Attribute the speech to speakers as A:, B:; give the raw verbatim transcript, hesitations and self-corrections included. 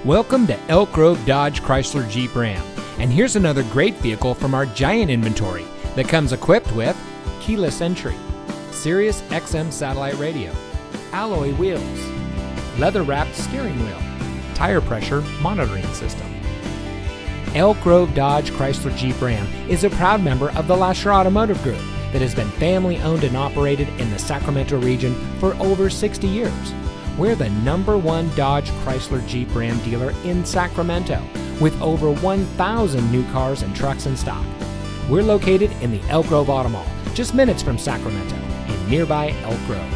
A: Welcome to Elk Grove Dodge Chrysler Jeep Ram, and here's another great vehicle from our giant inventory that comes equipped with keyless entry, Sirius X M satellite radio, alloy wheels, leather-wrapped steering wheel, tire pressure monitoring system. Elk Grove Dodge Chrysler Jeep Ram is a proud member of the Lasher Automotive Group that has been family owned and operated in the Sacramento region for over sixty years. We're the number one Dodge Chrysler Jeep Ram dealer in Sacramento with over one thousand new cars and trucks in stock. We're located in the Elk Grove Auto Mall, just minutes from Sacramento in nearby Elk Grove.